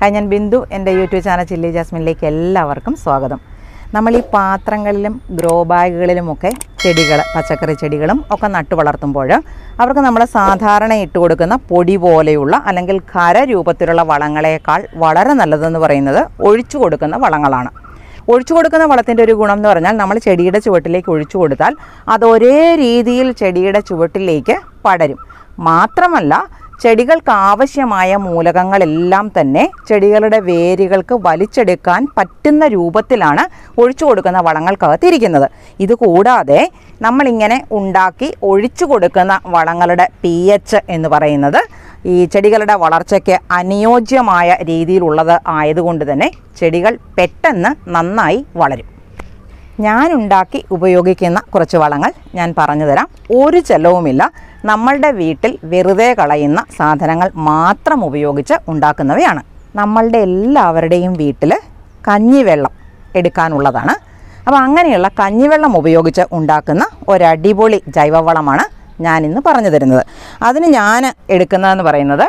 Hi, ഞാൻ ബിന്ദു. എൻ്റെ YouTube channel chilli ജാസ്മിനിലേക്ക് എല്ലാവർക്കും സ്വാഗതം. നമ്മൾ ഈ പാത്രങ്ങളിലും ഗ്രോ ബാഗുകളിലുമൊക്കെ ചെടികൾ, പച്ചക്കറി ചെടികളും ഒക്കെ നട്ടു വളർത്തുമ്പോൾ അവർക്ക് നമ്മൾ സാധാരണ ഇട്ട് കൊടുക്കുന്ന പൊടി പോലെയുള്ള അല്ലെങ്കിൽ ഖര രൂപത്തിലുള്ള വളങ്ങളേക്കാൾ വളരെ നല്ലതെന്ന് പറയുന്നത് ഒഴിച്ചു കൊടുക്കുന്ന വളങ്ങളാണ്. ഒഴിച്ചു കൊടുക്കുന്ന വളത്തിൻ്റെ ഒരു ഗുണം എന്ന് പറഞ്ഞാൽ നമ്മൾ ചെടിയുടെ ചുവട്ടിലേക്ക് ഒഴിച്ചു കൊടുത്താൽ അത് ഒരേ രീതിയിൽ ചെടിയുടെ ചുവട്ടിലേക്ക് പടരും. മാത്രമല്ല, ചെടികൾക്ക് ആവശ്യമായ മൂലകങ്ങളെല്ലാം തന്നെ ചെടികളുടെ വേരുകൾക്ക് വലിച്ചെടുക്കാൻ പറ്റുന്ന രൂപത്തിലാണ് ഒഴിച്ചു കൊടുക്കുന്ന വളങ്ങൾക്കകത്തിരിക്കുന്നത്. ഇതുകൂടാതെ നമ്മളിങ്ങനെ ഉണ്ടാക്കി ഒഴിച്ചു കൊടുക്കുന്ന വളങ്ങളുടെ pH എന്ന് പറയുന്നത് ഈ ചെടികളുടെ വളർച്ചയ്ക്ക് അനുയോജ്യമായ രീതിയിലുള്ളത് ആയതുകൊണ്ട് തന്നെ ചെടികൾ പെട്ടെന്ന് നന്നായി വളരും. ഞാനുണ്ടാക്കി ഉപയോഗിക്കുന്ന കുറച്ച് വളങ്ങൾ ഞാൻ പറഞ്ഞു തരാം. ഒരു ചെലവുമില്ല. നമ്മളുടെ വീട്ടിൽ വെറുതെ കളയുന്ന സാധനങ്ങൾ മാത്രം ഉപയോഗിച്ച് ഉണ്ടാക്കുന്നവയാണ്. നമ്മളുടെ എല്ലാവരുടെയും വീട്ടിൽ കഞ്ഞിവെള്ളം എടുക്കാനുള്ളതാണ്. അപ്പോൾ അങ്ങനെയുള്ള കഞ്ഞിവെള്ളം ഉപയോഗിച്ച് ഉണ്ടാക്കുന്ന ഒരടിപൊളി ജൈവവളമാണ് ഞാനിന്ന് പറഞ്ഞു തരുന്നത്. അതിന് ഞാൻ എടുക്കുന്നതെന്ന് പറയുന്നത്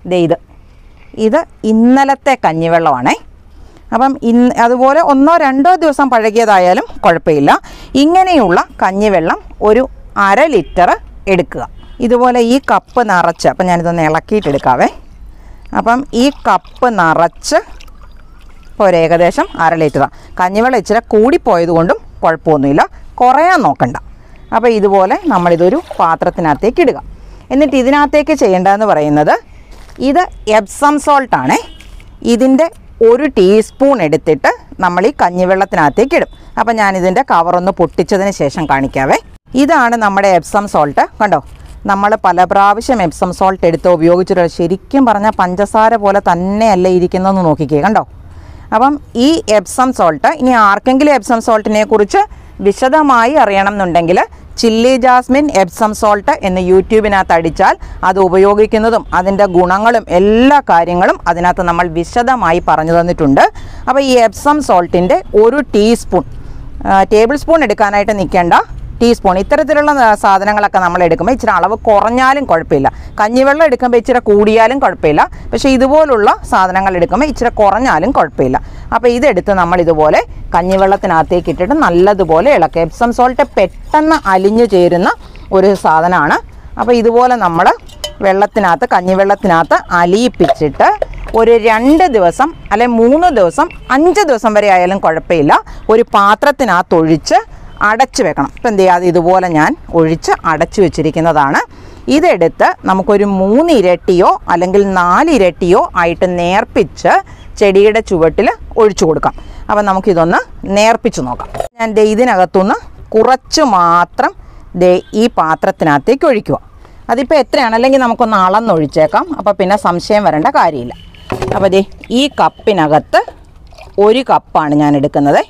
ഇത് ഇന്നലത്തെ കഞ്ഞിവെള്ളമാണേ. അപ്പം അതുപോലെ 1-2 ദിവസം പഴകിയതായാലും കുഴപ്പമില്ല. ഇങ്ങനെയുള്ള കഞ്ഞിവെള്ളം ഒരു 1/2 ലിറ്റർ എടുക്കുക. ഇതുപോലെ ഈ കപ്പ് നിറച്ച്, അപ്പം ഞാനിതൊന്ന് ഇളക്കിയിട്ടെടുക്കാവേ. അപ്പം ഈ കപ്പ് നിറച്ച് ഇപ്പോൾ ഏകദേശം 1/2 ലിറ്റർ. കഞ്ഞിവെള്ളം ഇച്ചിരി കൂടിപ്പോയതുകൊണ്ടും കുഴപ്പമൊന്നുമില്ല, കുറയാൻ നോക്കണ്ട. അപ്പോൾ ഇതുപോലെ നമ്മളിതൊരു പാത്രത്തിനകത്തേക്ക് ഇടുക. എന്നിട്ട് ഇതിനകത്തേക്ക് ചെയ്യേണ്ടതെന്ന് പറയുന്നത് ഇത് എപ്സം സോൾട്ടാണേ. ഇതിൻ്റെ 1 ടീസ്പൂൺ എടുത്തിട്ട് നമ്മൾ ഈ കഞ്ഞിവെള്ളത്തിനകത്തേക്ക് ഇടും. അപ്പം ഞാനിതിൻ്റെ കവറൊന്ന് പൊട്ടിച്ചതിന് ശേഷം കാണിക്കാവേ. ഇതാണ് നമ്മുടെ എപ്സം സോൾട്ട്. കണ്ടോ, നമ്മൾ പല പ്രാവശ്യം എപ്സം സോൾട്ട് എടുത്ത് ഉപയോഗിച്ചിട്ട് ശരിക്കും പറഞ്ഞാൽ പഞ്ചസാര പോലെ തന്നെയല്ല ഇരിക്കുന്നതെന്ന് നോക്കിക്കേ. കണ്ടോ, അപ്പം ഈ എപ്സം സോൾട്ട്, ഇനി ആർക്കെങ്കിലും എപ്സം സോൾട്ടിനെ കുറിച്ച് വിശദമായി അറിയണം എന്നുണ്ടെങ്കിൽ ചില്ലി ജാസ്മിൻ എപ്സം സോൾട്ട് എന്ന് യൂട്യൂബിനകത്ത് അടിച്ചാൽ അത് ഉപയോഗിക്കുന്നതും അതിൻ്റെ ഗുണങ്ങളും എല്ലാ കാര്യങ്ങളും അതിനകത്ത് നമ്മൾ വിശദമായി പറഞ്ഞു തന്നിട്ടുണ്ട്. അപ്പോൾ ഈ എപ്സം സോൾട്ടിൻ്റെ 1 ടീസ്പൂൺ, ടേബിൾ സ്പൂൺ എടുക്കാനായിട്ട് നിൽക്കേണ്ട, ടീസ്പൂൺ. ഇത്തരത്തിലുള്ള സാധനങ്ങളൊക്കെ നമ്മൾ എടുക്കുമ്പോൾ ഇച്ചിരി അളവ് കുറഞ്ഞാലും കുഴപ്പമില്ല. കഞ്ഞിവെള്ളം എടുക്കുമ്പോൾ ഇച്ചിരി കൂടിയാലും കുഴപ്പമില്ല. പക്ഷേ ഇതുപോലുള്ള സാധനങ്ങൾ എടുക്കുമ്പോൾ ഇച്ചിരി കുറഞ്ഞാലും കുഴപ്പമില്ല. അപ്പോൾ ഇതെടുത്ത് നമ്മൾ ഇതുപോലെ കഞ്ഞിവെള്ളത്തിനകത്തേക്ക് ഇട്ടിട്ട് നല്ലതുപോലെ ഇളക്കുക. എപ്സം സോൾട്ട് പെട്ടെന്ന് അലിഞ്ഞു ചേരുന്ന ഒരു സാധനമാണ്. അപ്പോൾ ഇതുപോലെ നമ്മൾ കഞ്ഞിവെള്ളത്തിനകത്ത് അലിയിപ്പിച്ചിട്ട് ഒരു 2 ദിവസം അല്ലെ 3 ദിവസം 5 ദിവസം വരെ ആയാലും കുഴപ്പമില്ല ഒരു പാത്രത്തിനകത്തൊഴിച്ച് അടച്ചു വെക്കണം. ഇപ്പം എന്ത് ചെയ്യാതെ ഇതുപോലെ ഞാൻ ഒഴിച്ച് അടച്ചു വെച്ചിരിക്കുന്നതാണ്. ഇതെടുത്ത് നമുക്കൊരു 3 ഇരട്ടിയോ അല്ലെങ്കിൽ 4 ഇരട്ടിയോ ആയിട്ട് നേർപ്പിച്ച് ചെടിയുടെ ചുവട്ടിൽ ഒഴിച്ചു കൊടുക്കാം. അപ്പം നമുക്കിതൊന്ന് നേർപ്പിച്ച് നോക്കാം. ഞാൻ ഇതിനകത്തുനിന്ന് കുറച്ച് മാത്രം ഈ പാത്രത്തിനകത്തേക്ക് ഒഴിക്കുക. അതിപ്പോൾ എത്രയാണ്, അല്ലെങ്കിൽ നമുക്കൊന്ന് അളന്നൊഴിച്ചേക്കാം. അപ്പോൾ പിന്നെ സംശയം വരേണ്ട കാര്യമില്ല. അപ്പോൾ ഈ കപ്പിനകത്ത് 1 കപ്പാണ് ഞാൻ എടുക്കുന്നത്.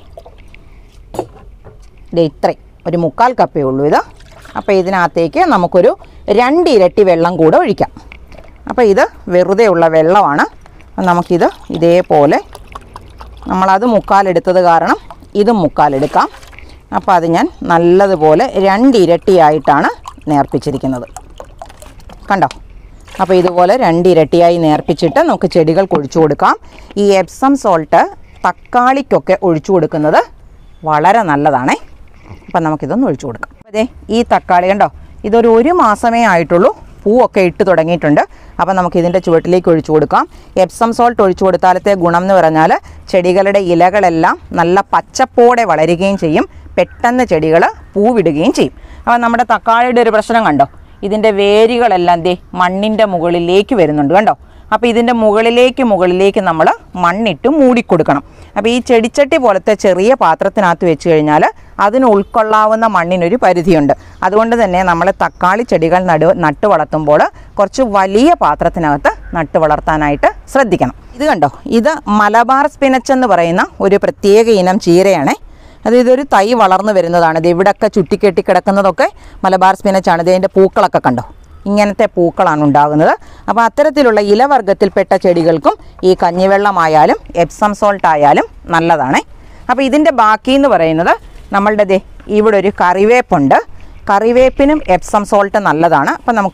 ഇത്രയും ഒരു 3/4 കപ്പേ ഉള്ളൂ ഇത്. അപ്പോൾ ഇതിനകത്തേക്ക് നമുക്കൊരു 2 ഇരട്ടി വെള്ളം കൂടെ ഒഴിക്കാം. അപ്പോൾ ഇത് വെറുതെ ഉള്ള വെള്ളമാണ്. നമുക്കിത് ഇതേപോലെ, നമ്മളത് 3/4 എടുത്തത് കാരണം ഇതും 3/4 എടുക്കാം. അപ്പോൾ അത് ഞാൻ നല്ലതുപോലെ 2 ഇരട്ടിയായിട്ടാണ് നേർപ്പിച്ചിരിക്കുന്നത്. കണ്ടോ, അപ്പോൾ ഇതുപോലെ 2 ഇരട്ടിയായി നേർപ്പിച്ചിട്ട് നമുക്ക് ചെടികൾക്ക് ഒഴിച്ചു കൊടുക്കാം. ഈ എപ്സം സോൾട്ട് തക്കാളിക്കൊക്കെ ഒഴിച്ചു കൊടുക്കുന്നത് വളരെ നല്ലതാണേ. അപ്പം നമുക്കിതൊന്ന് ഒഴിച്ചു കൊടുക്കാം. അതെ, ഈ തക്കാളി കണ്ടോ, ഇതൊരു 1 മാസമേ ആയിട്ടുള്ളൂ. പൂവൊക്കെ ഇട്ട് തുടങ്ങിയിട്ടുണ്ട്. അപ്പം നമുക്കിതിൻ്റെ ചുവട്ടിലേക്ക് ഒഴിച്ചു കൊടുക്കാം. എപ്സം സോൾട്ട് ഒഴിച്ചു കൊടുത്താലത്തെ ഗുണം എന്ന് പറഞ്ഞാൽ ചെടികളുടെ ഇലകളെല്ലാം നല്ല പച്ചപ്പോടെ വളരുകയും ചെയ്യും, പെട്ടെന്ന് ചെടികൾ പൂവിടുകയും ചെയ്യും. അപ്പം നമ്മുടെ തക്കാളിയുടെ ഒരു പ്രശ്നം കണ്ടോ, ഇതിൻ്റെ വേരുകളെല്ലാം മണ്ണിൻ്റെ മുകളിലേക്ക് വരുന്നുണ്ട്. കണ്ടോ, അപ്പോൾ ഇതിൻ്റെ മുകളിലേക്ക് നമ്മൾ മണ്ണിട്ട് മൂടിക്കൊടുക്കണം. അപ്പോൾ ഈ ചെടിച്ചട്ടി പോലത്തെ ചെറിയ പാത്രത്തിനകത്ത് വെച്ച് കഴിഞ്ഞാൽ അതിന് ഉൾക്കൊള്ളാവുന്ന മണ്ണിനൊരു പരിധിയുണ്ട്. അതുകൊണ്ട് തന്നെ നമ്മൾ തക്കാളി ചെടികൾ നട്ടു വളർത്തുമ്പോൾ കുറച്ച് വലിയ പാത്രത്തിനകത്ത് നട്ടു വളർത്താനായിട്ട് ശ്രദ്ധിക്കണം. ഇത് കണ്ടോ, ഇത് മലബാർ സ്പിനച്ച് എന്ന് പറയുന്ന ഒരു പ്രത്യേക ഇനം ചീരയാണേ. ഇതൊരു തൈ വളർന്നു വരുന്നതാണ്. ഇത് ഇവിടെയൊക്കെ ചുറ്റിക്കെട്ടി കിടക്കുന്നതൊക്കെ മലബാർ സ്പിനച്ചാണ്. ഇതിൻ്റെ പൂക്കളൊക്കെ കണ്ടോ, ഇങ്ങനത്തെ പൂക്കളാണ് ഉണ്ടാകുന്നത്. അപ്പോൾ അത്തരത്തിലുള്ള ഇലവർഗത്തിൽപ്പെട്ട ചെടികൾക്കും ഈ കഞ്ഞിവെള്ളമായാലും എപ്സം സോൾട്ട് ആയാലും നല്ലതാണ്. അപ്പോൾ ഇതിൻ്റെ ബാക്കി എന്ന് പറയുന്നത് നമ്മളുടെ ഇവിടെ ഒരു കറിവേപ്പുണ്ട്. കറിവേപ്പിനും എപ്സം സോൾട്ട് നല്ലതാണ്. അപ്പം നമുക്കിത്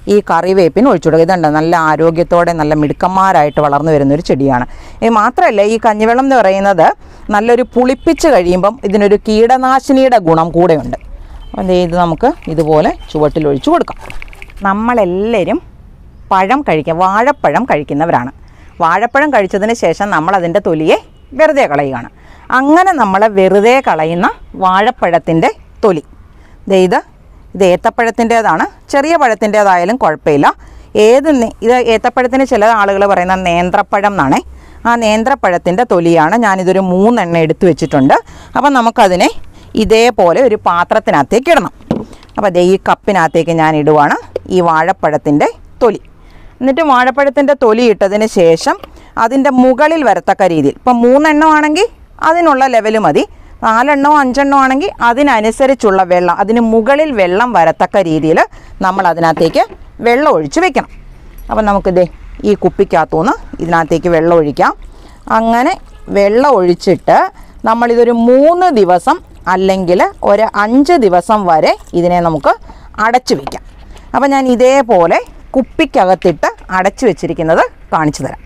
ഈ കറിവേപ്പിന് ഒഴിച്ചു കൊടുക്കുക. ഇതുണ്ട് നല്ല ആരോഗ്യത്തോടെ നല്ല മിടുക്കന്മാരായിട്ട് വളർന്നു വരുന്നൊരു ചെടിയാണ്. മാത്രമല്ല ഈ കഞ്ഞിവെള്ളം എന്ന് പറയുന്നത് നല്ലൊരു പുളിപ്പിച്ച് കഴിയുമ്പം ഇതിനൊരു കീടനാശിനിയുടെ ഗുണം കൂടെയുണ്ട്. അപ്പോൾ ഇത് നമുക്ക് ഇതുപോലെ ചുവട്ടിൽ ഒഴിച്ചു കൊടുക്കാം. നമ്മളെല്ലാവരും പഴം കഴിക്കുക, വാഴപ്പഴം കഴിക്കുന്നവരാണ്. വാഴപ്പഴം കഴിച്ചതിന് ശേഷം നമ്മളതിൻ്റെ തൊലിയെ വെറുതെ കളയുകയാണ്. അങ്ങനെ നമ്മൾ വെറുതെ കളയുന്ന വാഴപ്പഴത്തിൻ്റെ തൊലി ഇത് ഏത്തപ്പഴത്തിൻ്റേതാണ്. ചെറിയ പഴത്തിൻ്റേതായാലും കുഴപ്പമില്ല. ഇത് ഏത്തപ്പഴത്തിന് ചില ആളുകൾ പറയുന്ന നേന്ത്രപ്പഴം എന്നാണ്. ആ നേന്ത്രപ്പഴത്തിൻ്റെ തൊലിയാണ്. ഞാനിതൊരു 3 എണ്ണം എടുത്തു വെച്ചിട്ടുണ്ട്. അപ്പം നമുക്കതിനെ ഇതേപോലെ ഒരു പാത്രത്തിനകത്തേക്ക് ഇടണം. അപ്പോൾ ഈ കപ്പിനകത്തേക്ക് ഞാൻ ഇടുവാണ് ഈ വാഴപ്പഴത്തിൻ്റെ തൊലി. എന്നിട്ട് വാഴപ്പഴത്തിൻ്റെ തൊലി ഇട്ടതിന് ശേഷം അതിൻ്റെ മുകളിൽ വരത്തക്ക രീതിയിൽ, ഇപ്പം 3 എണ്ണമാണെങ്കിൽ അതിനുള്ള ലെവൽ മതി, 4 എണ്ണമോ 5 എണ്ണമോ ആണെങ്കിൽ അതിനനുസരിച്ചുള്ള വെള്ളം, അതിന് മുകളിൽ വെള്ളം വരത്തക്ക രീതിയിൽ നമ്മൾ അതിനകത്തേക്ക് വെള്ളം ഒഴിച്ച് വെക്കണം. അപ്പം നമുക്കിത് ഈ കുപ്പിക്കകത്തുനിന്ന് ഇതിനകത്തേക്ക് വെള്ളം ഒഴിക്കാം. അങ്ങനെ വെള്ളം ഒഴിച്ചിട്ട് നമ്മളിതൊരു 3 ദിവസം അല്ലെങ്കിൽ ഒരു 5 ദിവസം വരെ ഇതിനെ നമുക്ക് അടച്ചു വയ്ക്കാം. അപ്പം ഞാൻ ഇതേപോലെ കുപ്പിക്കകത്തിട്ട് അടച്ചു വെച്ചിരിക്കുന്നത് കാണിച്ചു തരാം.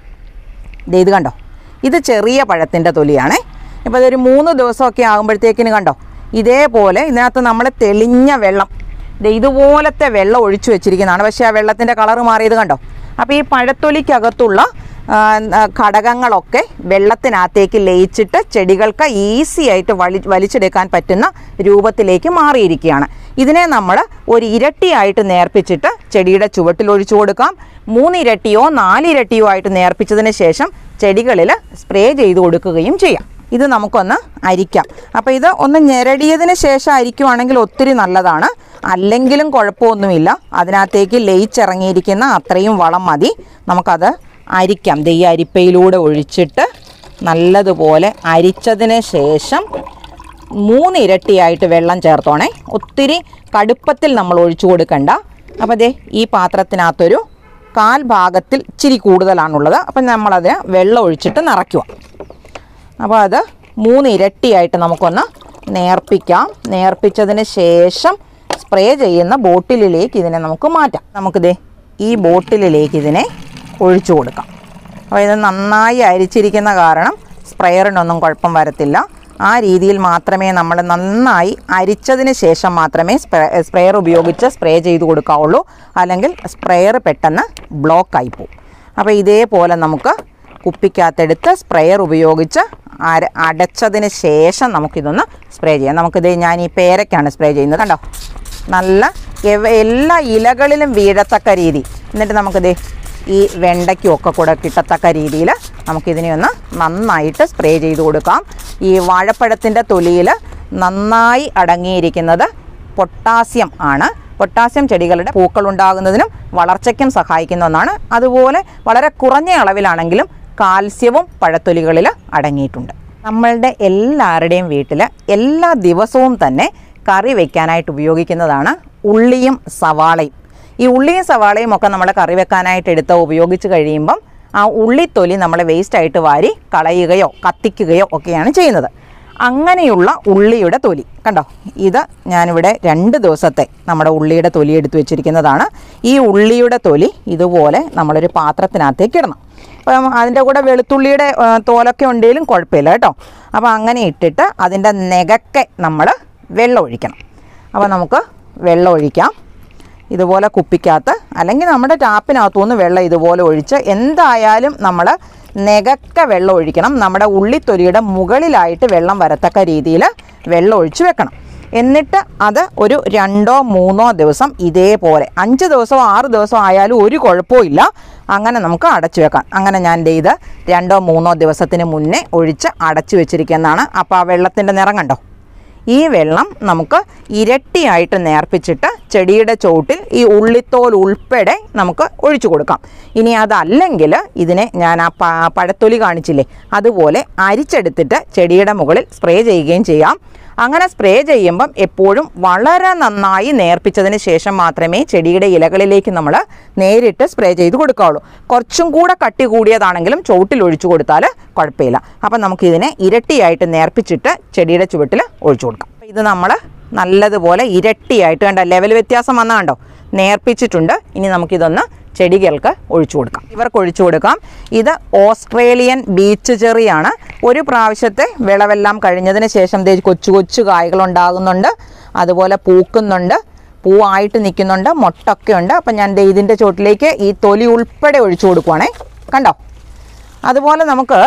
ഇത് കണ്ടോ, ഇത് ചെറിയ പഴത്തിൻ്റെ തൊലിയാണ്. ഇപ്പോൾ ഇതൊരു 3 ദിവസമൊക്കെ ആകുമ്പോഴത്തേക്കിന് കണ്ടോ, ഇതേപോലെ ഇതിനകത്ത് നമ്മൾ തെളിഞ്ഞ വെള്ളം, ഇതുപോലത്തെ വെള്ളം ഒഴിച്ചു വെച്ചിരിക്കുന്നതാണ്. പക്ഷേ ആ വെള്ളത്തിൻ്റെ കളറ് മാറിയത് കണ്ടോ. അപ്പോൾ ഈ പഴത്തൊലിക്കകത്തുള്ള ഘടകങ്ങളൊക്കെ വെള്ളത്തിനകത്തേക്ക് ലയിച്ചിട്ട് ചെടികൾക്ക് ഈസി ആയിട്ട് വലിച്ചെടുക്കാൻ പറ്റുന്ന രൂപത്തിലേക്ക് മാറിയിരിക്കുകയാണ്. ഇതിനെ നമ്മൾ ഒരു ഇരട്ടിയായിട്ട് നേർപ്പിച്ചിട്ട് ചെടിയുടെ ചുവട്ടിൽ ഒഴിച്ചു കൊടുക്കാം. 3 ഇരട്ടിയോ 4 ഇരട്ടിയോ ആയിട്ട് നേർപ്പിച്ചതിന് ശേഷം ചെടികളിൽ സ്പ്രേ ചെയ്ത് കൊടുക്കുകയും ചെയ്യാം. ഇത് നമുക്കൊന്ന് അരിക്കാം. അപ്പോൾ ഇത് ഒന്ന് ഞെരടിയതിന് ശേഷം അരിക്കുവാണെങ്കിൽ ഒത്തിരി നല്ലതാണ്. അല്ലെങ്കിലും കുഴപ്പമൊന്നുമില്ല. അതിനകത്തേക്ക് ലയിച്ചിറങ്ങിയിരിക്കുന്ന അത്രയും വളം മതി. നമുക്കത് അരിക്കാം. ഈ അരിപ്പയിലൂടെ ഒഴിച്ചിട്ട് നല്ലതുപോലെ അരിച്ചതിന് ശേഷം 3 ഇരട്ടിയായിട്ട് വെള്ളം ചേർത്തോണേ. ഒത്തിരി കടുപ്പത്തിൽ നമ്മൾ ഒഴിച്ചു കൊടുക്കണ്ട. അപ്പോൾ ഈ പാത്രത്തിനകത്തൊരു 1/4 ഭാഗത്തിൽ ഇച്ചിരി കൂടുതലാണുള്ളത്. അപ്പം നമ്മളത് വെള്ളം ഒഴിച്ചിട്ട് നിറയ്ക്കുക. അപ്പോൾ അത് 3 ഇരട്ടിയായിട്ട് നമുക്കൊന്ന് നേർപ്പിക്കാം. നേർപ്പിച്ചതിന് ശേഷം സ്പ്രേ ചെയ്യുന്ന ബോട്ടിലിലേക്ക് ഇതിനെ നമുക്ക് മാറ്റാം. നമുക്കിത് ഈ ബോട്ടിലിലേക്ക് ഇതിനെ ഒഴിച്ചു കൊടുക്കാം. അപ്പോൾ ഇത് നന്നായി അരിച്ചിരിക്കുന്ന കാരണം സ്പ്രെയറിനൊന്നും കുഴപ്പം വരത്തില്ല. ആ രീതിയിൽ മാത്രമേ നമ്മൾ നന്നായി അരിച്ചതിന് ശേഷം മാത്രമേ സ്പ്രെയർ ഉപയോഗിച്ച് സ്പ്രേ ചെയ്ത് കൊടുക്കാവുള്ളൂ. അല്ലെങ്കിൽ സ്പ്രെയർ പെട്ടെന്ന് ബ്ലോക്കായി പോകും. അപ്പോൾ ഇതേപോലെ നമുക്ക് കുപ്പിക്കകത്തെടുത്ത് സ്പ്രെയർ ഉപയോഗിച്ച് അടച്ചതിന് ശേഷം നമുക്കിതൊന്ന് സ്പ്രേ ചെയ്യാം. നമുക്കിത് ഞാൻ ഈ പേരയ്ക്കാണ് സ്പ്രേ ചെയ്യുന്നത്. കണ്ടോ, നല്ല എല്ലാ ഇലകളിലും വീഴത്തക്ക രീതി. എന്നിട്ട് നമുക്കിത് ഈ വെണ്ടയ്ക്കും ഒക്കെ കൂടെ കിട്ടത്തക്ക രീതിയിൽ നമുക്കിതിനെ ഒന്ന് നന്നായിട്ട് സ്പ്രേ ചെയ്ത് കൊടുക്കാം. ഈ വാഴപ്പഴത്തിൻ്റെ തൊലിയിൽ നന്നായി അടങ്ങിയിരിക്കുന്നത് പൊട്ടാസ്യം ആണ്. പൊട്ടാസ്യം ചെടികളുടെ പൂക്കളുണ്ടാകുന്നതിനും വളർച്ചയ്ക്കും സഹായിക്കുന്ന ഒന്നാണ്. അതുപോലെ വളരെ കുറഞ്ഞ അളവിലാണെങ്കിലും കാൽസ്യവും പഴത്തൊലികളിൽ അടങ്ങിയിട്ടുണ്ട്. നമ്മളുടെ എല്ലാവരുടെയും വീട്ടിൽ എല്ലാ ദിവസവും തന്നെ കറി വയ്ക്കാനായിട്ട് ഉപയോഗിക്കുന്നതാണ് ഉള്ളിയും സവാളയും. ഈ ഉള്ളിയും സവാളയും ഒക്കെ നമ്മൾ കറി വെക്കാനായിട്ട് ഉപയോഗിച്ച് കഴിയുമ്പം ആ ഉള്ളിത്തൊലി നമ്മൾ വേസ്റ്റായിട്ട് വാരി കളയുകയോ കത്തിക്കുകയോ ഒക്കെയാണ് ചെയ്യുന്നത്. അങ്ങനെയുള്ള ഉള്ളിയുടെ തൊലി കണ്ടോ, ഇത് ഞാനിവിടെ 2 ദിവസത്തെ നമ്മുടെ ഉള്ളിയുടെ തൊലി എടുത്തു വെച്ചിരിക്കുന്നതാണ്. ഈ ഉള്ളിയുടെ തൊലി ഇതുപോലെ നമ്മളൊരു പാത്രത്തിനകത്തേക്ക് ഇടണം. അപ്പം അതിൻ്റെ കൂടെ വെളുത്തുള്ളിയുടെ തോലൊക്കെ ഉണ്ടെങ്കിലും കുഴപ്പമില്ല കേട്ടോ. അപ്പോൾ അങ്ങനെ ഇട്ടിട്ട് അതിൻ്റെ നെകക്കെ നമ്മൾ വെള്ളം ഒഴിക്കണം. അപ്പോൾ നമുക്ക് വെള്ളം ഒഴിക്കാം. ഇതുപോലെ കുപ്പിക്കകത്ത് അല്ലെങ്കിൽ നമ്മുടെ ടാപ്പിനകത്തുനിന്ന് വെള്ളം ഇതുപോലെ ഒഴിച്ച് എന്തായാലും നമ്മൾ നെകക്ക വെള്ളം ഒഴിക്കണം. നമ്മുടെ ഉള്ളിത്തൊലിയുടെ മുകളിലായിട്ട് വെള്ളം വരത്തക്ക രീതിയിൽ വെള്ളം ഒഴിച്ച് വെക്കണം. എന്നിട്ട് അത് ഒരു 2-3 ദിവസം ഇതേപോലെ 5 ദിവസമോ 6 ദിവസമോ ആയാലും ഒരു കുഴപ്പമില്ല. അങ്ങനെ നമുക്ക് അടച്ചു വെക്കാം. അങ്ങനെ ഞാൻ ഇത് 2-3 ദിവസത്തിന് മുന്നേ ഒഴിച്ച് അടച്ചു വെച്ചിരിക്കുന്നതാണ്. അപ്പോൾ ആ വെള്ളത്തിൻ്റെ നിറം കണ്ടോ. ഈ വെള്ളം നമുക്ക് ഇരട്ടിയായിട്ട് നേർപ്പിച്ചിട്ട് ചെടിയുടെ ചോട്ടിൽ ഈ ഉള്ളിത്തോൽ ഉൾപ്പെടെ നമുക്ക് ഒഴിച്ചു കൊടുക്കാം. ഇനി അതല്ലെങ്കിൽ ഇതിനെ ഞാൻ ആ പഴത്തൊലി കാണിച്ചില്ലേ, അതുപോലെ അരിച്ചെടുത്തിട്ട് ചെടിയുടെ മുകളിൽ സ്പ്രേ ചെയ്യുകയും ചെയ്യാം. അങ്ങനെ സ്പ്രേ ചെയ്യുമ്പം എപ്പോഴും വളരെ നന്നായി നേർപ്പിച്ചതിന് ശേഷം മാത്രമേ ചെടിയുടെ ഇലകളിലേക്ക് നമ്മൾ നേരിട്ട് സ്പ്രേ ചെയ്ത് കൊടുക്കാവുള്ളൂ. കുറച്ചും കൂടെ കട്ടി കൂടിയതാണെങ്കിലും ചോട്ടിൽ ഒഴിച്ചു കൊടുത്താൽ കുഴപ്പമില്ല. അപ്പം നമുക്കിതിനെ ഇരട്ടിയായിട്ട് നേർപ്പിച്ചിട്ട് ചെടിയുടെ ചുവട്ടിൽ ഒഴിച്ചു കൊടുക്കാം. ഇത് നമ്മൾ നല്ലതുപോലെ ഇരട്ടിയായിട്ട് കണ്ടോ, ലെവൽ വ്യത്യാസം വന്നാൽ കണ്ടോ നേർപ്പിച്ചിട്ടുണ്ട്. ഇനി നമുക്കിതൊന്ന് ചെടികൾക്ക് ഒഴിച്ചു കൊടുക്കാം. ഇവർക്ക് ഒഴിച്ചു കൊടുക്കാം. ഇത് ഓസ്ട്രേലിയൻ ബീച്ച് ചെറിയാണ്. ഒരു പ്രാവശ്യത്തെ വിളവെല്ലാം കഴിഞ്ഞതിന് ശേഷം കൊച്ചു കൊച്ചു കായ്കളുണ്ടാകുന്നുണ്ട്, അതുപോലെ പൂക്കുന്നുണ്ട്, പൂവായിട്ട് നിൽക്കുന്നുണ്ട്, മൊട്ടൊക്കെ ഉണ്ട്. അപ്പം ഞാൻ ഇതിൻ്റെ ചോട്ടിലേക്ക് ഈ തൊലി ഉൾപ്പെടെ ഒഴിച്ചു കൊടുക്കുവാണേ, കണ്ടോ. അതുപോലെ നമുക്ക്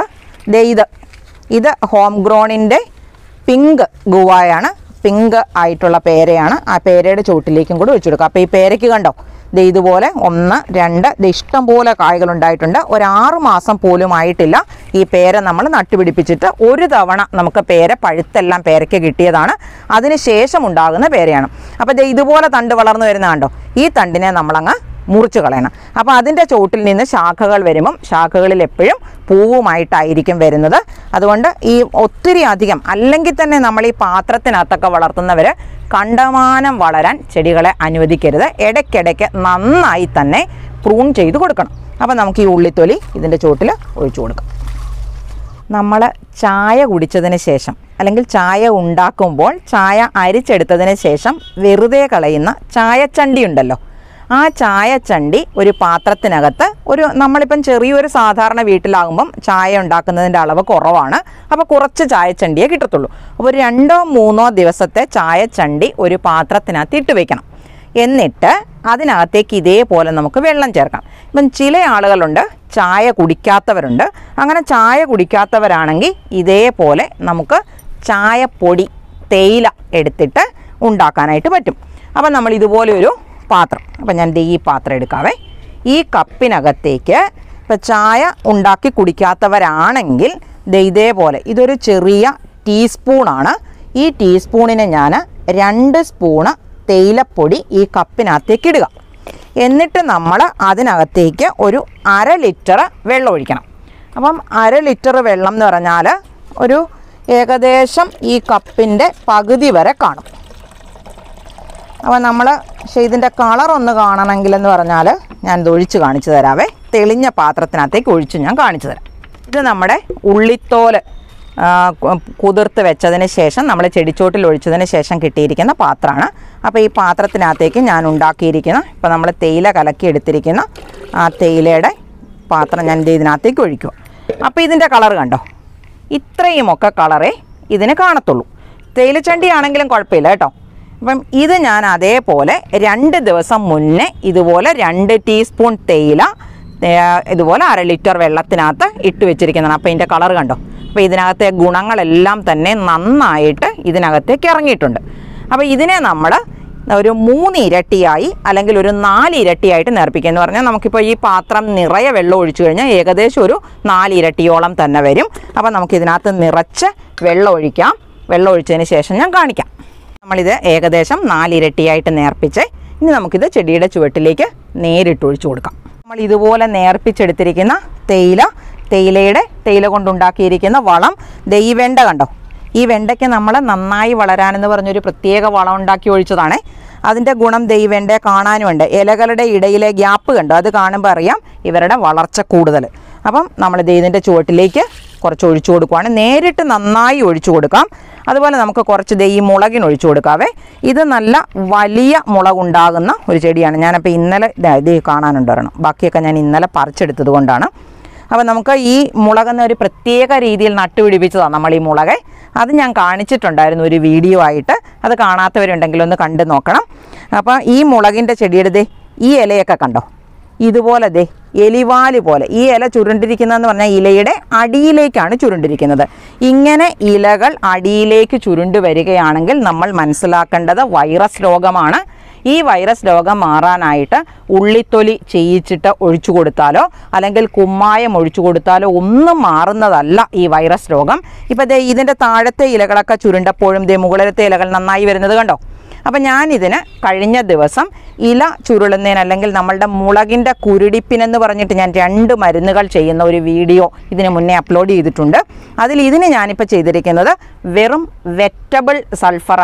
ഇത് ഹോം ഗ്രോണിൻ്റെ പിങ്ക് ഗുവായാണ്, പിങ്ക് ആയിട്ടുള്ള പേരയാണ്. ആ പേരയുടെ ചോട്ടിലേക്കും കൂടി ഒഴിച്ചു കൊടുക്കുക. അപ്പോൾ ഈ പേരയ്ക്ക് കണ്ടോ ഇതുപോലെ 1, 2 ഇഷ്ടം പോലെ കായ്കളുണ്ടായിട്ടുണ്ട്. ഒരു 6 മാസം പോലും ആയിട്ടില്ല ഈ പേര നമ്മൾ നട്ടുപിടിപ്പിച്ചിട്ട്. ഒരു തവണ നമുക്ക് പേര പഴുത്തെല്ലാം പേരയ്ക്ക് കിട്ടിയതാണ്, അതിന് ശേഷം ഉണ്ടാകുന്ന പേരയാണ്. അപ്പോൾ ഇതുപോലെ തണ്ട് വളർന്നു വരുന്ന കണ്ടോ, ഈ തണ്ടിനെ നമ്മളങ്ങ് മുറിച്ച് കളയണം. അപ്പോൾ അതിൻ്റെ ചോട്ടിൽ നിന്ന് ശാഖകൾ വരുമ്പം ശാഖകളിൽ എപ്പോഴും പൂവുമായിട്ടായിരിക്കും വരുന്നത്. അതുകൊണ്ട് ഈ ഒത്തിരി അധികം അല്ലെങ്കിൽ തന്നെ നമ്മൾ ഈ പാത്രത്തിനകത്തൊക്കെ വളർത്തുന്നവർ കണ്ടമാനം വളരാൻ ചെടികളെ അനുവദിക്കരുത്. ഇടയ്ക്കിടയ്ക്ക് നന്നായി തന്നെ പ്രൂൺ ചെയ്ത് കൊടുക്കണം. അപ്പോൾ നമുക്ക് ഈ ഉള്ളിത്തൊലി ഇതിൻ്റെ ചോട്ടിൽ ഒഴിച്ചു കൊടുക്കാം. നമ്മൾ ചായ കുടിച്ചതിന് ശേഷം അല്ലെങ്കിൽ ചായ ഉണ്ടാക്കുമ്പോൾ ചായ അരിച്ചെടുത്തതിന് ശേഷം വെറുതെ കളയുന്ന ചായച്ചണ്ടി ഉണ്ടല്ലോ, ആ ചായച്ചണ്ടി ഒരു പാത്രത്തിനകത്ത് നമ്മളിപ്പം ചെറിയൊരു സാധാരണ വീട്ടിലാകുമ്പം ചായ ഉണ്ടാക്കുന്നതിൻ്റെ അളവ് കുറവാണ്. അപ്പോൾ കുറച്ച് ചായച്ചണ്ടിയെ കിട്ടത്തുള്ളൂ. അപ്പോൾ 2-3 ദിവസത്തെ ചായച്ചണ്ടി ഒരു പാത്രത്തിനകത്ത് ഇട്ട് വയ്ക്കണം. എന്നിട്ട് അതിനകത്തേക്ക് ഇതേപോലെ നമുക്ക് വെള്ളം ചേർക്കാം. ഇപ്പം ചില ആളുകളുണ്ട് ചായ കുടിക്കാത്തവരുണ്ട്. അങ്ങനെ ചായ കുടിക്കാത്തവരാണെങ്കിൽ ഇതേപോലെ നമുക്ക് ചായപ്പൊടി തേയില എടുത്തിട്ട് ഉണ്ടാക്കാനായിട്ട് പറ്റും. അപ്പം നമ്മൾ ഇതുപോലെ ഒരു പാത്രം, അപ്പം ഞാൻ ഈ പാത്രം എടുക്കാവേ. ഈ കപ്പിനകത്തേക്ക് ഇപ്പം ചായ ഉണ്ടാക്കി കുടിക്കാത്തവരാണെങ്കിൽ ഇതേപോലെ ഇതൊരു ചെറിയ ടീസ്പൂണാണ്. ഈ ടീസ്പൂണിന് ഞാൻ 2 സ്പൂണ് തേയിലപ്പൊടി ഈ കപ്പിനകത്തേക്ക് ഇടുക. എന്നിട്ട് നമ്മൾ അതിനകത്തേക്ക് ഒരു 1/2 ലിറ്റർ വെള്ളം ഒഴിക്കണം. അപ്പം 1/2 ലിറ്റർ വെള്ളം എന്ന് പറഞ്ഞാൽ ഒരു ഏകദേശം ഈ കപ്പിൻ്റെ പകുതി വരെ കാണും. അപ്പോൾ നമ്മൾ ഇതിൻ്റെ കളറൊന്ന് കാണണമെങ്കിലെന്ന് പറഞ്ഞാൽ ഞാൻ ഇത് ഒഴിച്ച് കാണിച്ചു തരാവേ. തെളിഞ്ഞ പാത്രത്തിനകത്തേക്ക് ഒഴിച്ച് ഞാൻ കാണിച്ചു തരാം. ഇത് നമ്മുടെ ഉള്ളിത്തോല് കുതിർത്ത് വെച്ചതിന് ശേഷം നമ്മൾ ചെടിച്ചോട്ടിൽ ഒഴിച്ചതിന് ശേഷം കിട്ടിയിരിക്കുന്ന പാത്രമാണ്. അപ്പോൾ ഈ പാത്രത്തിനകത്തേക്ക് ഞാൻ ഉണ്ടാക്കിയിരിക്കുന്ന ഇപ്പോൾ നമ്മൾ തേയില കലക്കി എടുത്തിരിക്കുന്ന ആ തേയിലയുടെ പാത്രം ഞാൻ ഇതിനകത്തേക്ക് ഒഴിക്കുക. അപ്പോൾ ഇതിൻ്റെ കളർ കണ്ടോ, ഇത്രയുമൊക്കെ കളറേ ഇതിന് കാണത്തുള്ളൂ. തേയിലച്ചണ്ടി ആണെങ്കിലും കുഴപ്പമില്ല കേട്ടോ. അപ്പം ഇത് ഞാൻ അതേപോലെ 2 ദിവസം മുന്നേ ഇതുപോലെ 2 ടീസ്പൂൺ തേയില ഇതുപോലെ 1/2 ലിറ്റർ വെള്ളത്തിനകത്ത് ഇട്ട് വെച്ചിരിക്കുന്നതാണ്. അപ്പോൾ ഇതിൻ്റെ കളർ കണ്ടോ. അപ്പോൾ ഇതിനകത്തെ ഗുണങ്ങളെല്ലാം തന്നെ നന്നായിട്ട് ഇതിനകത്തേക്ക് ഇറങ്ങിയിട്ടുണ്ട്. അപ്പോൾ ഇതിനെ നമ്മൾ ഒരു 3 ഇരട്ടിയായി അല്ലെങ്കിൽ ഒരു 4 ഇരട്ടിയായിട്ട് നേർപ്പിക്കുക എന്ന് പറഞ്ഞാൽ നമുക്കിപ്പോൾ ഈ പാത്രം നിറയെ വെള്ളം ഒഴിച്ചു കഴിഞ്ഞാൽ ഏകദേശം ഒരു 4 ഇരട്ടിയോളം തന്നെ വരും. അപ്പോൾ നമുക്കിതിനകത്ത് നിറച്ച് വെള്ളം ഒഴിക്കാം. വെള്ളം ഒഴിച്ചതിന് ശേഷം ഞാൻ കാണിക്കാം. നമ്മളിത് ഏകദേശം 4 ഇരട്ടിയായിട്ട് നേർപ്പിച്ച് ഇനി നമുക്കിത് ചെടിയുടെ ചുവട്ടിലേക്ക് നേരിട്ട് ഒഴിച്ചു കൊടുക്കാം. നമ്മൾ ഇതുപോലെ നേർപ്പിച്ചെടുത്തിരിക്കുന്ന തേയില കൊണ്ടുണ്ടാക്കിയിരിക്കുന്ന വളം ഈ വെണ്ട കണ്ടോ. ഈ വെണ്ടയ്ക്ക് നമ്മൾ നന്നായി വളരാനെന്ന് പറഞ്ഞൊരു പ്രത്യേക വളം ഉണ്ടാക്കി ഒഴിച്ചതാണ്. അതിൻ്റെ ഗുണം ഈ വെണ്ടയെ കാണാനുമുണ്ട്. ഇലകളുടെ ഇടയിലെ ഗ്യാപ്പ് കണ്ടോ, അത് കാണുമ്പോൾ അറിയാം ഇവരുടെ വളർച്ച കൂടുതൽ. അപ്പം നമ്മളിത് ഇതിൻ്റെ ചുവട്ടിലേക്ക് കുറച്ച് ഒഴിച്ചു കൊടുക്കുവാണ്. നേരിട്ട് നന്നായി ഒഴിച്ചു കൊടുക്കാം. അതുപോലെ നമുക്ക് കുറച്ച് ഈ മുളകിന് ഒഴിച്ചു കൊടുക്കാവേ. ഇത് നല്ല വലിയ മുളകുണ്ടാകുന്ന ഒരു ചെടിയാണ്. ഞാനപ്പോൾ ഇന്നലെ ഇത് കാണാനുണ്ട് ഒരെണ്ണം, ബാക്കിയൊക്കെ ഞാൻ ഇന്നലെ പറിച്ചെടുത്തത് കൊണ്ടാണ്. അപ്പോൾ നമുക്ക് ഈ മുളകെന്ന ഒരു പ്രത്യേക രീതിയിൽ നട്ടുപിടിപ്പിച്ചതാണ് നമ്മൾ ഈ മുളകെ. അത് ഞാൻ കാണിച്ചിട്ടുണ്ടായിരുന്നു ഒരു വീഡിയോ ആയിട്ട്. അത് കാണാത്തവരുണ്ടെങ്കിൽ ഒന്ന് കണ്ടു നോക്കണം. അപ്പോൾ ഈ മുളകിൻ്റെ ചെടിയുടെ ഈ ഇലയൊക്കെ കണ്ടോ, ഇതുപോലെ എലിവാല് പോലെ ഈ ഇല ചുരുണ്ടിരിക്കുന്നതെന്ന് പറഞ്ഞാൽ ഇലയുടെ അടിയിലേക്കാണ് ചുരുണ്ടിരിക്കുന്നത്. ഇങ്ങനെ ഇലകൾ അടിയിലേക്ക് ചുരുണ്ടു വരികയാണെങ്കിൽ നമ്മൾ മനസ്സിലാക്കേണ്ടത് വൈറസ് രോഗമാണ്. ഈ വൈറസ് രോഗം മാറാനായിട്ട് ഉള്ളിത്തൊലി ചെയ്യിച്ചിട്ട് ഒഴിച്ചു കൊടുത്താലോ അല്ലെങ്കിൽ കുമ്മായം ഒഴിച്ചു കൊടുത്താലോ ഒന്നും മാറുന്നതല്ല ഈ വൈറസ് രോഗം. ഇപ്പം ഇതിൻ്റെ താഴത്തെ ഇലകളൊക്കെ ചുരുണ്ടപ്പോഴും മുകളിലത്തെ ഇലകൾ നന്നായി വരുന്നത് കണ്ടോ. അപ്പം ഞാനിതിന് കഴിഞ്ഞ ദിവസം ഇല ചുരുളുന്നതിന് അല്ലെങ്കിൽ നമ്മളുടെ മുളകിൻ്റെ കുരുടിപ്പിനെന്ന് പറഞ്ഞിട്ട് ഞാൻ 2 മരുന്നുകൾ ചെയ്യുന്ന ഒരു വീഡിയോ ഇതിന് മുന്നേ അപ്ലോഡ് ചെയ്തിട്ടുണ്ട്. ഇതിന് ഞാനിപ്പോൾ ചെയ്തിരിക്കുന്നത് വെറും വെറ്റബിൾ സൾഫറാണ്.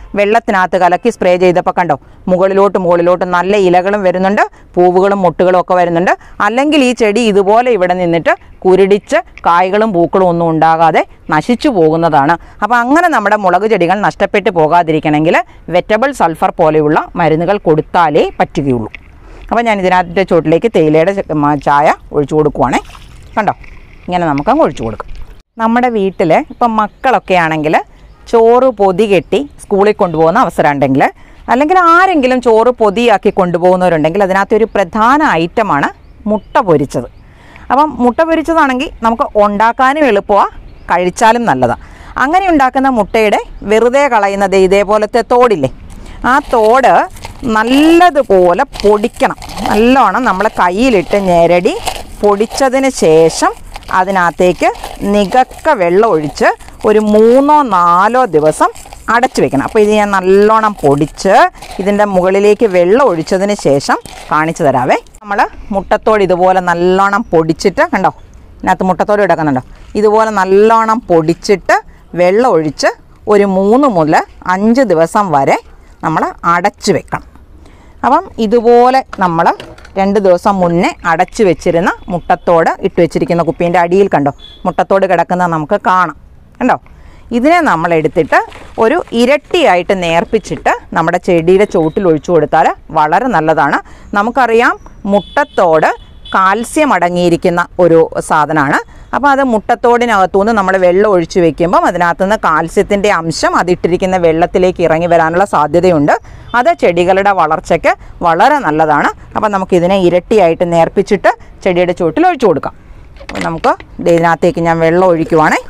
വെള്ളത്തിനകത്ത് കലക്കി സ്പ്രേ ചെയ്തപ്പോൾ കണ്ടോ മുകളിലോട്ട് നല്ല ഇലകളും വരുന്നുണ്ട്, പൂവുകളും മുട്ടുകളും ഒക്കെ വരുന്നുണ്ട്. അല്ലെങ്കിൽ ഈ ചെടി ഇതുപോലെ ഇവിടെ നിന്നിട്ട് കുരുടിച്ച് കായ്കളും പൂക്കളും ഒന്നും ഉണ്ടാകാതെ നശിച്ചു പോകുന്നതാണ്. അപ്പോൾ അങ്ങനെ നമ്മുടെ മുളക് ചെടികൾ നഷ്ടപ്പെട്ടു പോകാതിരിക്കണമെങ്കിൽ വെറ്റബിൾ സൾഫർ പോലെയുള്ള മരുന്നുകൾ കൊടുത്താലേ പറ്റുകയുള്ളൂ. അപ്പോൾ ഞാൻ ഇതിനകത്തെ ചുവട്ടിലേക്ക് തേയിലയുടെ ചായ ഒഴിച്ചു കൊടുക്കുവാണേ. കണ്ടോ, ഇങ്ങനെ നമുക്കങ്ങ് ഒഴിച്ചു കൊടുക്കാം. നമ്മുടെ വീട്ടിൽ ഇപ്പം മക്കളൊക്കെ ആണെങ്കിൽ ചോറ് പൊതി കെട്ടി സ്കൂളിൽ കൊണ്ടുപോകുന്ന അവസരം ഉണ്ടെങ്കിൽ, അല്ലെങ്കിൽ ആരെങ്കിലും ചോറ് പൊതിയാക്കി കൊണ്ടുപോകുന്നവരുണ്ടെങ്കിൽ അതിനകത്തൊരു പ്രധാന ഐറ്റമാണ് മുട്ട പൊരിച്ചത്. അപ്പം മുട്ട പൊരിച്ചതാണെങ്കിൽ നമുക്ക് ഉണ്ടാക്കാനും എളുപ്പമാണ്, കഴിച്ചാലും നല്ലതാണ്. അങ്ങനെ ഉണ്ടാക്കുന്ന മുട്ടയുടെ വെറുതെ കളയുന്നത് ഇതേപോലത്തെ തോടില്ലേ, ആ തോട് നല്ലതുപോലെ പൊടിക്കണം. നല്ലോണം നമ്മൾ കയ്യിലിട്ട് ഞെരടി പൊടിച്ചതിന് ശേഷം അതിനകത്തേക്ക് നികക്ക വെള്ളം ഒഴിച്ച് ഒരു 3-4 ദിവസം അടച്ചു വെക്കണം. അപ്പോൾ ഇത് ഞാൻ നല്ലോണം പൊടിച്ച് ഇതിൻ്റെ മുകളിലേക്ക് വെള്ളം ഒഴിച്ചതിന് ശേഷം കാണിച്ചു തരാവേ. നമ്മൾ മുട്ടത്തോട് ഇതുപോലെ നല്ലോണം പൊടിച്ചിട്ട് കണ്ടോ, ഇതിനകത്ത് മുട്ടത്തോട് കിടക്കുന്നുണ്ടോ, ഇതുപോലെ നല്ലോണം പൊടിച്ചിട്ട് വെള്ളം ഒഴിച്ച് ഒരു 3 മുതൽ 5 ദിവസം വരെ നമ്മൾ അടച്ചു വെക്കണം. അപ്പം ഇതുപോലെ നമ്മൾ 2 ദിവസം മുന്നേ അടച്ചു വെച്ചിരുന്ന മുട്ടത്തോട് ഇട്ട് വെച്ചിരിക്കുന്ന കുപ്പീൻ്റെ അടിയിൽ കണ്ടോ മുട്ടത്തോട് കിടക്കുന്നത് നമുക്ക് കാണാം. കണ്ടോ, ഇതിനെ നമ്മൾ എടുത്തിട്ട് ഒരു ഇരട്ടിയായിട്ട് നേർപ്പിച്ചിട്ട് നമ്മുടെ ചെടിയുടെ ചുവട്ടിൽ ഒഴിച്ചു കൊടുത്താൽ വളരെ നല്ലതാണ്. നമുക്കറിയാം മുട്ടത്തോട് കാൽസ്യം അടങ്ങിയിരിക്കുന്ന ഒരു സാധനമാണ്. അപ്പോൾ അത് മുട്ടത്തോടിനകത്തുനിന്ന് നമ്മൾ വെള്ളം ഒഴിച്ചു വെക്കുമ്പം അതിനകത്തുനിന്ന് കാൽസ്യത്തിൻ്റെ അംശം അതിട്ടിരിക്കുന്ന വെള്ളത്തിലേക്ക് ഇറങ്ങി വരാനുള്ള സാധ്യതയുണ്ട്. അത് ചെടികളുടെ വളർച്ചയ്ക്ക് വളരെ നല്ലതാണ്. അപ്പോൾ നമുക്കിതിനെ ഇരട്ടിയായിട്ട് നേർപ്പിച്ചിട്ട് ചെടിയുടെ ചുവട്ടിൽ ഒഴിച്ചു കൊടുക്കാം. അപ്പോൾ നമുക്ക് ഇതിനകത്തേക്ക് ഞാൻ വെള്ളം ഒഴിക്കുവാണേ.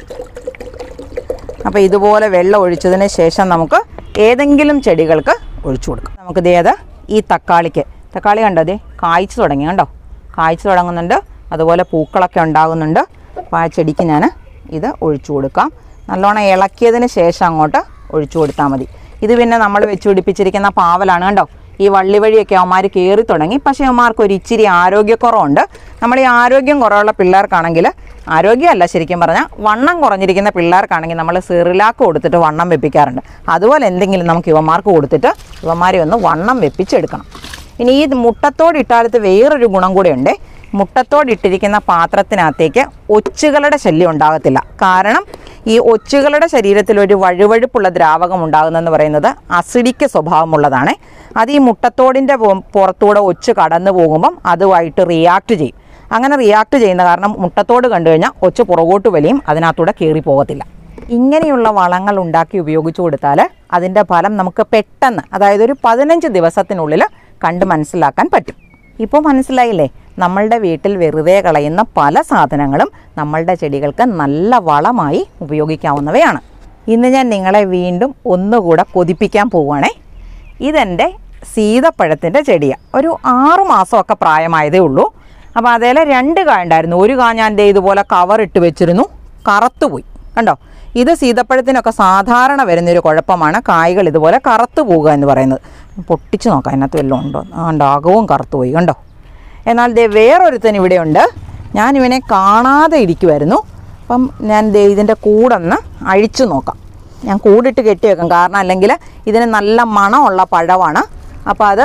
അപ്പോൾ ഇതുപോലെ വെള്ളം ഒഴിച്ചതിന് ശേഷം നമുക്ക് ഏതെങ്കിലും ചെടികൾക്ക് ഒഴിച്ചു കൊടുക്കാം. നമുക്കിതേത് ഈ തക്കാളി കണ്ടോ, അതേ കായ്ച്ചു തുടങ്ങി, കണ്ടോ കായ്ച്ചു തുടങ്ങുന്നുണ്ട്, അതുപോലെ പൂക്കളൊക്കെ ഉണ്ടാകുന്നുണ്ട്. അപ്പോൾ ആ ചെടിക്ക് ഞാൻ ഇത് ഒഴിച്ചു കൊടുക്കാം. നല്ലോണം ഇളക്കിയതിന് ശേഷം അങ്ങോട്ട് ഒഴിച്ചു കൊടുത്താൽ മതി. ഇത് പിന്നെ നമ്മൾ വെച്ച് പിടിപ്പിച്ചിരിക്കുന്ന പാവലാണ്, കണ്ടോ ഈ വള്ളി വഴിയൊക്കെ അവന്മാർ കയറി തുടങ്ങി. പക്ഷേ അവന്മാർക്ക് ഒരു ഇച്ചിരി ആരോഗ്യക്കുറവുണ്ട്. നമ്മൾ ഈ ആരോഗ്യം കുറവുള്ള പിള്ളേർക്കാണെങ്കിൽ, ആരോഗ്യമല്ല ശരിക്കും പറഞ്ഞാൽ വണ്ണം കുറഞ്ഞിരിക്കുന്ന പിള്ളേർക്കാണെങ്കിൽ നമ്മൾ സിറിലാക്ക് കൊടുത്തിട്ട് വണ്ണം വെപ്പിക്കാറുണ്ട്. അതുപോലെ എന്തെങ്കിലും നമുക്ക് ഇവന്മാർക്ക് കൊടുത്തിട്ട് ഇവന്മാരെ ഒന്ന് വണ്ണം വെപ്പിച്ചെടുക്കണം. ഇനി ഈ മുട്ടത്തോടിട്ടാലത്ത് വേറൊരു ഗുണം കൂടെ ഉണ്ട്. മുട്ടത്തോടിട്ടിരിക്കുന്ന പാത്രത്തിനകത്തേക്ക് ഒച്ചുകളുടെ ശല്യം ഉണ്ടാകത്തില്ല. കാരണം ഈ ഒച്ചുകളുടെ ശരീരത്തിൽ ഒരു വഴുവഴുപ്പുള്ള ദ്രാവകം ഉണ്ടാകുന്നതെന്ന് പറയുന്നത് അസിഡിക്ക് സ്വഭാവമുള്ളതാണ്. അത് ഈ മുട്ടത്തോടിൻ്റെ പുറത്തൂടെ ഒച്ച് കടന്നു പോകുമ്പം അതുമായിട്ട് റിയാക്ട് ചെയ്യും. അങ്ങനെ റിയാക്ട് ചെയ്യുന്ന കാരണം മുട്ടത്തോട് കണ്ടു കഴിഞ്ഞാൽ ഒച്ച് പുറകോട്ട് വലിയും, അതിനകത്തൂടെ കയറി പോകത്തില്ല. ഇങ്ങനെയുള്ള വളങ്ങൾ ഉണ്ടാക്കി ഉപയോഗിച്ചു കൊടുത്താൽ അതിൻ്റെ ഫലം നമുക്ക് പെട്ടെന്ന്, അതായത് ഒരു 15 ദിവസത്തിനുള്ളിൽ കണ്ട് മനസ്സിലാക്കാൻ പറ്റും. ഇപ്പോൾ മനസ്സിലായില്ലേ, നമ്മളുടെ വീട്ടിൽ വെറുതെ കളയുന്ന പല സാധനങ്ങളും നമ്മളുടെ ചെടികൾക്ക് നല്ല വളമായി ഉപയോഗിക്കാവുന്നവയാണ്. ഇന്ന് ഞാൻ നിങ്ങളെ വീണ്ടും ഒന്നുകൂടെ കൊതിപ്പിക്കാൻ പോവുകയാണേ. ഇതെൻ്റെ സീതപ്പഴത്തിൻ്റെ ചെടിയാണ്. ഒരു 6 മാസമൊക്കെ പ്രായമായതേ ഉള്ളൂ. അപ്പോൾ അതേൽ 2 കായ ഉണ്ടായിരുന്നു. ഒരു കായ ഞാൻ ഇതുപോലെ കവറിട്ട് വെച്ചിരുന്നു, കറുത്തുപോയി. കണ്ടോ, ഇത് സീതപ്പഴത്തിനൊക്കെ സാധാരണ വരുന്നൊരു കുഴപ്പമാണ്, കായ്കൾ ഇതുപോലെ കറുത്തു പോവുക എന്ന് പറയുന്നത്. പൊട്ടിച്ച് നോക്കാം അതിനകത്ത് വല്ലതും ഉണ്ടോ. അകവും കറുത്തുപോയി, കണ്ടോ. എന്നാൽ വേറൊരുത്തൻ ഇവിടെയുണ്ട്. ഞാനിവനെ കാണാതെ ഇരിക്കുമായിരുന്നു. അപ്പം ഞാൻ ഇതിൻ്റെ കൂടൊന്ന് അഴിച്ചു നോക്കാം. ഞാൻ കൂടിട്ട് കെട്ടി വെക്കാം, കാരണം അല്ലെങ്കിൽ ഇതിന് നല്ല മണമുള്ള പഴമാണ്. അപ്പോൾ അത്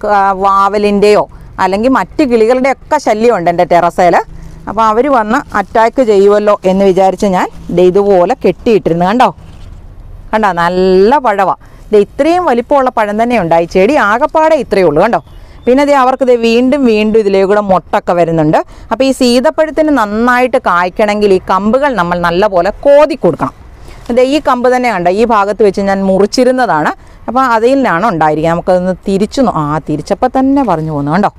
വാവലിൻ്റെയോ അല്ലെങ്കിൽ മറ്റ് കിളികളുടെയൊക്കെ ശല്യമുണ്ട് എൻ്റെ ടെറസയിൽ. അപ്പോൾ അവർ വന്ന് അറ്റാക്ക് ചെയ്യുമല്ലോ എന്ന് വിചാരിച്ച് ഞാൻ ഇതുപോലെ കെട്ടിയിട്ടിരുന്നു. കണ്ടോ നല്ല പഴമാണ്. ഇത്രയും വലിപ്പമുള്ള പഴം തന്നെ ഉണ്ടായി. ചെടി ആകെപ്പാടെ ഇത്രയേ ഉള്ളൂ, കണ്ടോ. പിന്നെ അവർക്ക് വീണ്ടും ഇതിലേക്കൂടെ മുട്ടൊക്കെ വരുന്നുണ്ട്. അപ്പോൾ ഈ സീതപ്പഴത്തിന് നന്നായിട്ട് കായ്ക്കണമെങ്കിൽ ഈ കമ്പുകൾ നമ്മൾ നല്ലപോലെ കോതി കൊടുക്കണം. ഈ കമ്പ് തന്നെ കണ്ടോ, ഈ ഭാഗത്ത് വെച്ച് ഞാൻ മുറിച്ചിരുന്നതാണ്. അപ്പോൾ അതിലാണ് ഉണ്ടായിരിക്കുക. നമുക്കതൊന്ന് തിരിച്ചപ്പോൾ തന്നെ പറഞ്ഞു പോകുന്നു, കണ്ടോ.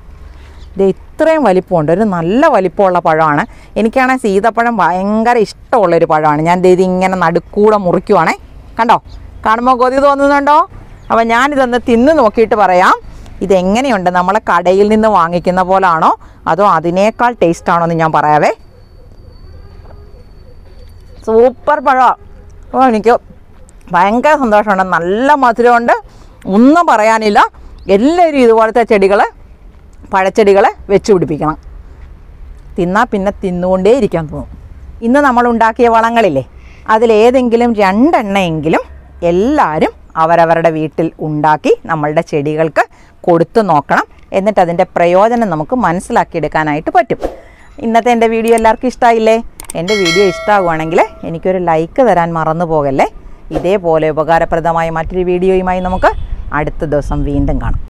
ഇത്രയും വലിപ്പമുണ്ട്, ഒരു നല്ല വലിപ്പമുള്ള പഴമാണ്. എനിക്കാണെങ്കിൽ സീതപ്പഴം ഭയങ്കര ഇഷ്ടമുള്ളൊരു പഴമാണ്. ഞാൻ ഇതിങ്ങനെ നടുക്കൂടെ മുറിക്കുവാണേ, കണ്ടോ. കാണുമ്പോൾ കൊതി തോന്നുന്നുണ്ടോ? അപ്പോൾ ഞാനിതൊന്ന് തിന്ന് നോക്കിയിട്ട് പറയാം ഇതെങ്ങനെയുണ്ട്. നമ്മളെ കടയിൽ നിന്ന് വാങ്ങിക്കുന്ന പോലാണോ അതോ അതിനേക്കാൾ ടേസ്റ്റാണോ എന്ന് ഞാൻ പറയാവേ. സൂപ്പർ പഴമാണ്. അപ്പോൾ എനിക്ക് ഭയങ്കര സന്തോഷമുണ്ട്. നല്ല മധുരമുണ്ട്, ഒന്നും പറയാനില്ല. എല്ലാവരും ഇതുപോലത്തെ പഴച്ചെടികളെ വെച്ച് പിടിപ്പിക്കണം. തിന്നാൽ പിന്നെ തിന്നുകൊണ്ടേ ഇരിക്കാൻ തോന്നും. ഇന്ന് നമ്മൾ ഉണ്ടാക്കിയ വളങ്ങളില്ലേ, അതിലേതെങ്കിലും 2 എണ്ണയെങ്കിലും എല്ലാവരും അവരവരുടെ വീട്ടിൽ ഉണ്ടാക്കി നമ്മളുടെ ചെടികൾക്ക് കൊടുത്തു നോക്കണം. എന്നിട്ട് അതിൻ്റെ പ്രയോജനം നമുക്ക് മനസ്സിലാക്കിയെടുക്കാനായിട്ട് പറ്റും. ഇന്നത്തെ എൻ്റെ വീഡിയോ എല്ലാവർക്കും ഇഷ്ടമായില്ലേ? എൻ്റെ വീഡിയോ ഇഷ്ടമാകുവാണെങ്കിൽ എനിക്കൊരു ലൈക്ക് തരാൻ മറന്നു പോകല്ലേ. ഇതേപോലെ ഉപകാരപ്രദമായ മറ്റൊരു വീഡിയോയുമായി നമുക്ക് അടുത്ത ദിവസം വീണ്ടും കാണാം.